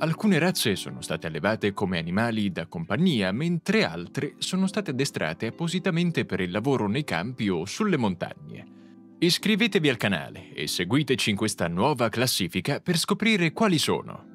Alcune razze sono state allevate come animali da compagnia, mentre altre sono state addestrate appositamente per il lavoro nei campi o sulle montagne. Iscrivetevi al canale e seguiteci in questa nuova classifica per scoprire quali sono.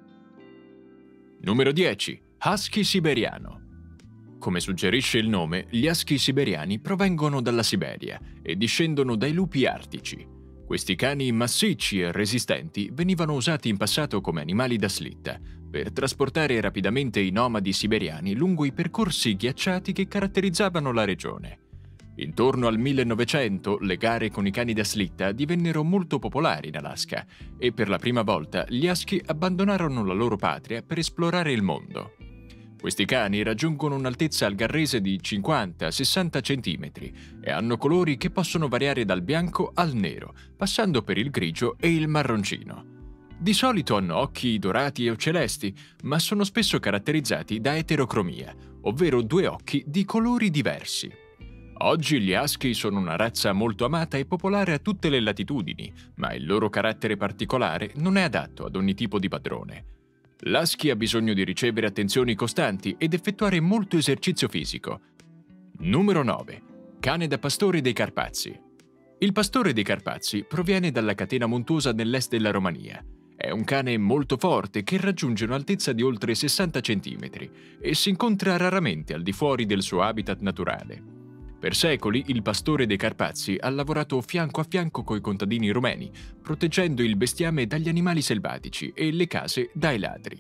Numero 10. Husky siberiano. Come suggerisce il nome, gli husky siberiani provengono dalla Siberia e discendono dai lupi artici. Questi cani massicci e resistenti venivano usati in passato come animali da slitta, per trasportare rapidamente i nomadi siberiani lungo i percorsi ghiacciati che caratterizzavano la regione. Intorno al 1900 le gare con i cani da slitta divennero molto popolari in Alaska e per la prima volta gli husky abbandonarono la loro patria per esplorare il mondo. Questi cani raggiungono un'altezza algarrese di 50-60 cm e hanno colori che possono variare dal bianco al nero, passando per il grigio e il marroncino. Di solito hanno occhi dorati o celesti, ma sono spesso caratterizzati da eterocromia, ovvero due occhi di colori diversi. Oggi gli husky sono una razza molto amata e popolare a tutte le latitudini, ma il loro carattere particolare non è adatto ad ogni tipo di padrone. L'husky ha bisogno di ricevere attenzioni costanti ed effettuare molto esercizio fisico. Numero 9. Cane da pastore dei Carpazi. Il pastore dei Carpazi proviene dalla catena montuosa nell'est della Romania. È un cane molto forte che raggiunge un'altezza di oltre 60 cm e si incontra raramente al di fuori del suo habitat naturale. Per secoli il pastore dei Carpazi ha lavorato fianco a fianco coi contadini rumeni, proteggendo il bestiame dagli animali selvatici e le case dai ladri.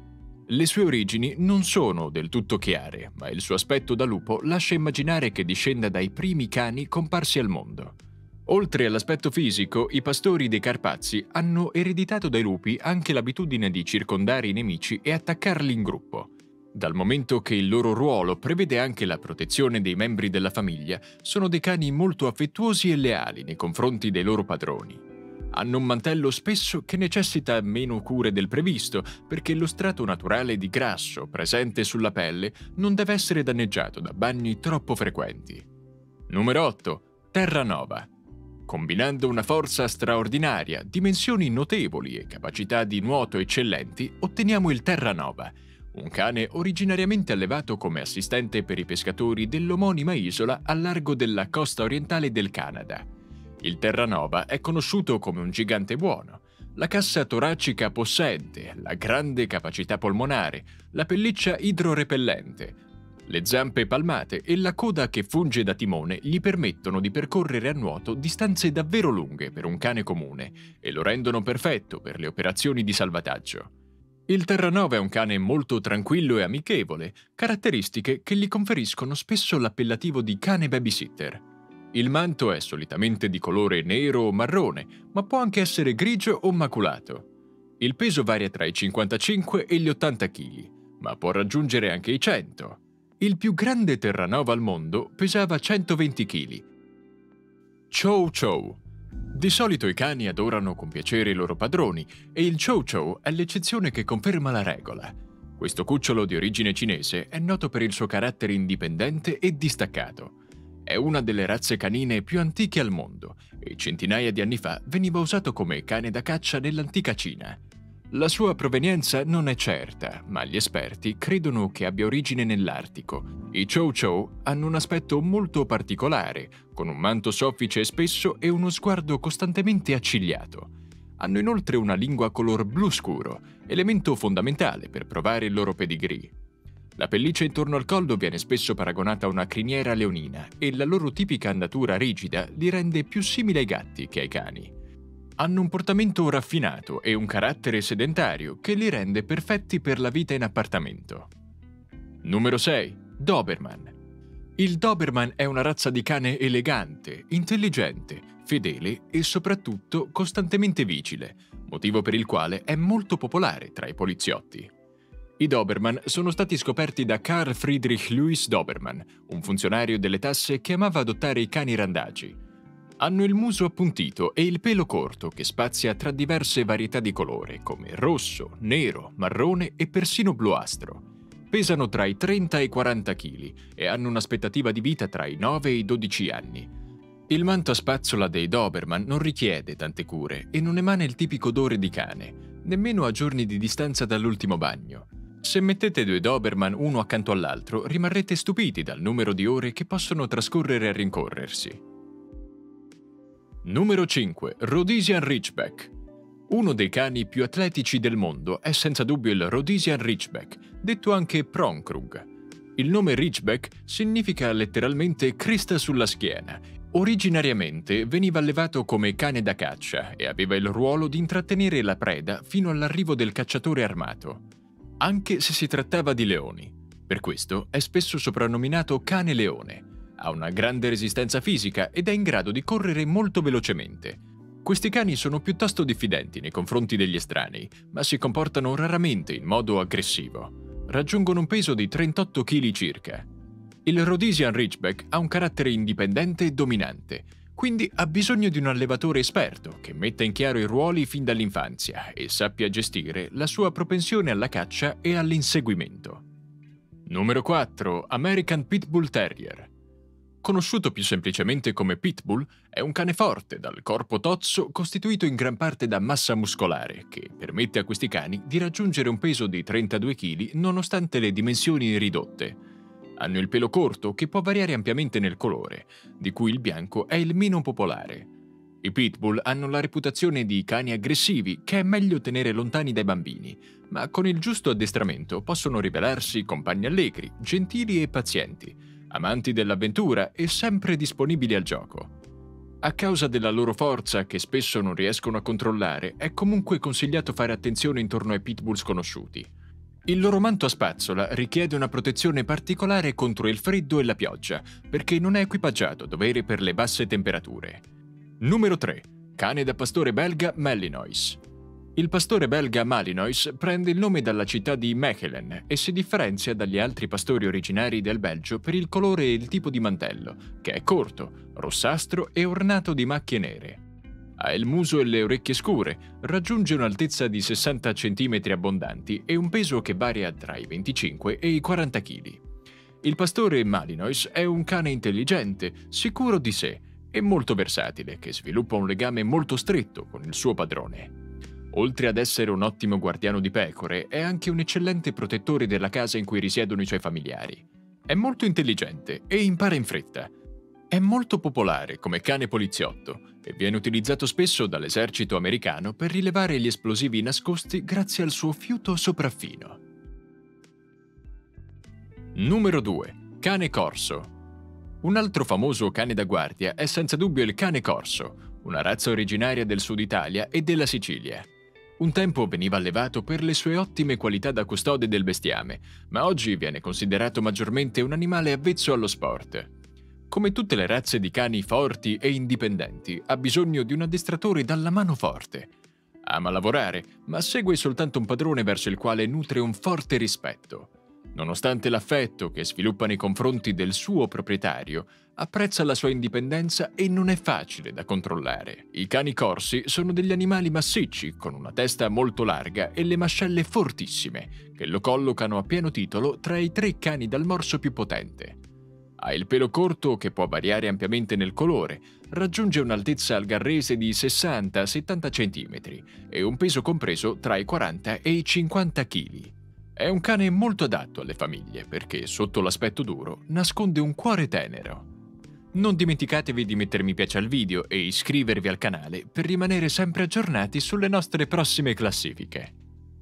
Le sue origini non sono del tutto chiare, ma il suo aspetto da lupo lascia immaginare che discenda dai primi cani comparsi al mondo. Oltre all'aspetto fisico, i pastori dei Carpazi hanno ereditato dai lupi anche l'abitudine di circondare i nemici e attaccarli in gruppo. Dal momento che il loro ruolo prevede anche la protezione dei membri della famiglia, sono dei cani molto affettuosi e leali nei confronti dei loro padroni. Hanno un mantello spesso che necessita meno cure del previsto, perché lo strato naturale di grasso presente sulla pelle non deve essere danneggiato da bagni troppo frequenti. Numero 8. Terranova. Combinando una forza straordinaria, dimensioni notevoli e capacità di nuoto eccellenti, otteniamo il Terranova, un cane originariamente allevato come assistente per i pescatori dell'omonima isola al largo della costa orientale del Canada. Il Terranova è conosciuto come un gigante buono. La cassa toracica possente, la grande capacità polmonare, la pelliccia idrorepellente, le zampe palmate e la coda che funge da timone gli permettono di percorrere a nuoto distanze davvero lunghe per un cane comune e lo rendono perfetto per le operazioni di salvataggio. Il Terranova è un cane molto tranquillo e amichevole, caratteristiche che gli conferiscono spesso l'appellativo di cane babysitter. Il manto è solitamente di colore nero o marrone, ma può anche essere grigio o maculato. Il peso varia tra i 55 e gli 80 kg, ma può raggiungere anche i 100. Il più grande Terranova al mondo pesava 120 kg. Chow Chow. Di solito i cani adorano con piacere i loro padroni e il Chow Chow è l'eccezione che conferma la regola. Questo cucciolo di origine cinese è noto per il suo carattere indipendente e distaccato. È una delle razze canine più antiche al mondo e centinaia di anni fa veniva usato come cane da caccia nell'antica Cina. La sua provenienza non è certa, ma gli esperti credono che abbia origine nell'Artico. I Chow Chow hanno un aspetto molto particolare, con un manto soffice e spesso e uno sguardo costantemente accigliato. Hanno inoltre una lingua color blu scuro, elemento fondamentale per provare il loro pedigree. La pelliccia intorno al collo viene spesso paragonata a una criniera leonina e la loro tipica andatura rigida li rende più simili ai gatti che ai cani. Hanno un portamento raffinato e un carattere sedentario che li rende perfetti per la vita in appartamento. Numero 6. Doberman. Il Doberman è una razza di cane elegante, intelligente, fedele e soprattutto costantemente vigile, motivo per il quale è molto popolare tra i poliziotti. I Doberman sono stati scoperti da Carl Friedrich Louis Doberman, un funzionario delle tasse che amava adottare i cani randagi. Hanno il muso appuntito e il pelo corto che spazia tra diverse varietà di colore come rosso, nero, marrone e persino bluastro. Pesano tra i 30 e i 40 kg e hanno un'aspettativa di vita tra i 9 e i 12 anni. Il manto a spazzola dei Doberman non richiede tante cure e non emana il tipico odore di cane, nemmeno a giorni di distanza dall'ultimo bagno. Se mettete due Doberman uno accanto all'altro, rimarrete stupiti dal numero di ore che possono trascorrere a rincorrersi. Numero 5. Rhodesian Ridgeback. Uno dei cani più atletici del mondo è senza dubbio il Rhodesian Ridgeback, detto anche Prongkrug. Il nome Ridgeback significa letteralmente cresta sulla schiena. Originariamente veniva allevato come cane da caccia e aveva il ruolo di intrattenere la preda fino all'arrivo del cacciatore armato, anche se si trattava di leoni. Per questo è spesso soprannominato cane leone. Ha una grande resistenza fisica ed è in grado di correre molto velocemente. Questi cani sono piuttosto diffidenti nei confronti degli estranei, ma si comportano raramente in modo aggressivo. Raggiungono un peso di 38 kg circa. Il Rhodesian Ridgeback ha un carattere indipendente e dominante, quindi ha bisogno di un allevatore esperto che metta in chiaro i ruoli fin dall'infanzia e sappia gestire la sua propensione alla caccia e all'inseguimento. Numero 4. American Pit Bull Terrier. Conosciuto più semplicemente come Pitbull, è un cane forte dal corpo tozzo costituito in gran parte da massa muscolare che permette a questi cani di raggiungere un peso di 32 kg nonostante le dimensioni ridotte. Hanno il pelo corto che può variare ampiamente nel colore, di cui il bianco è il meno popolare. I Pitbull hanno la reputazione di cani aggressivi che è meglio tenere lontani dai bambini, ma con il giusto addestramento possono rivelarsi compagni allegri, gentili e pazienti, amanti dell'avventura e sempre disponibili al gioco. A causa della loro forza, che spesso non riescono a controllare, è comunque consigliato fare attenzione intorno ai pitbull sconosciuti. Il loro manto a spazzola richiede una protezione particolare contro il freddo e la pioggia, perché non è equipaggiato a dovere per le basse temperature. Numero 3. Cane da pastore belga Malinois. Il pastore belga Malinois prende il nome dalla città di Mechelen e si differenzia dagli altri pastori originari del Belgio per il colore e il tipo di mantello, che è corto, rossastro e ornato di macchie nere. Ha il muso e le orecchie scure, raggiunge un'altezza di 60 cm abbondanti e un peso che varia tra i 25 e i 40 kg. Il pastore Malinois è un cane intelligente, sicuro di sé e molto versatile, che sviluppa un legame molto stretto con il suo padrone. Oltre ad essere un ottimo guardiano di pecore, è anche un eccellente protettore della casa in cui risiedono i suoi familiari. È molto intelligente e impara in fretta. È molto popolare come cane poliziotto e viene utilizzato spesso dall'esercito americano per rilevare gli esplosivi nascosti grazie al suo fiuto sopraffino. Numero 2. Cane corso. Un altro famoso cane da guardia è senza dubbio il cane corso, una razza originaria del sud Italia e della Sicilia. Un tempo veniva allevato per le sue ottime qualità da custode del bestiame, ma oggi viene considerato maggiormente un animale avvezzo allo sport. Come tutte le razze di cani forti e indipendenti, ha bisogno di un addestratore dalla mano forte. Ama lavorare, ma segue soltanto un padrone verso il quale nutre un forte rispetto. Nonostante l'affetto che sviluppa nei confronti del suo proprietario, apprezza la sua indipendenza e non è facile da controllare. I cani corsi sono degli animali massicci, con una testa molto larga e le mascelle fortissime, che lo collocano a pieno titolo tra i 3 cani dal morso più potente. Ha il pelo corto che può variare ampiamente nel colore, raggiunge un'altezza al garrese di 60-70 cm e un peso compreso tra i 40 e i 50 kg. È un cane molto adatto alle famiglie perché, sotto l'aspetto duro, nasconde un cuore tenero. Non dimenticatevi di mettere mi piace al video e iscrivervi al canale per rimanere sempre aggiornati sulle nostre prossime classifiche.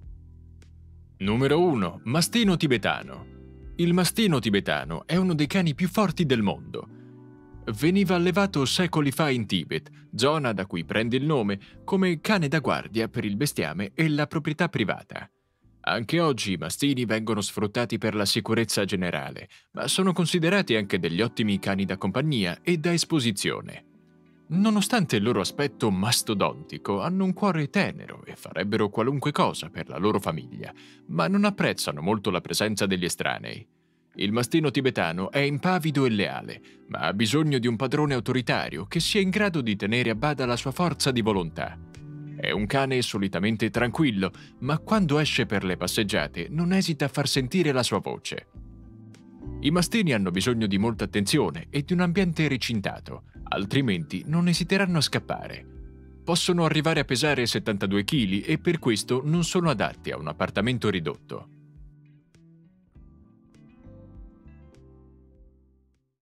Numero 1. Mastino tibetano. Il mastino tibetano è uno dei cani più forti del mondo. Veniva allevato secoli fa in Tibet, zona da cui prende il nome, come cane da guardia per il bestiame e la proprietà privata. Anche oggi i mastini vengono sfruttati per la sicurezza generale, ma sono considerati anche degli ottimi cani da compagnia e da esposizione. Nonostante il loro aspetto mastodontico, hanno un cuore tenero e farebbero qualunque cosa per la loro famiglia, ma non apprezzano molto la presenza degli estranei. Il mastino tibetano è impavido e leale, ma ha bisogno di un padrone autoritario che sia in grado di tenere a bada la sua forza di volontà. È un cane solitamente tranquillo, ma quando esce per le passeggiate non esita a far sentire la sua voce. I mastini hanno bisogno di molta attenzione e di un ambiente recintato, altrimenti non esiteranno a scappare. possono arrivare a pesare 72 kg e per questo non sono adatti a un appartamento ridotto.